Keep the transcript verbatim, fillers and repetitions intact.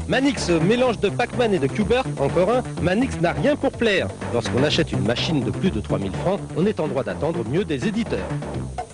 Manix, mélange de Pac-Man et de Q*bert, encore un, Manix n'a rien pour plaire. Lorsqu'on achète une machine de plus de trois mille francs, on est en droit d'attendre mieux des éditeurs.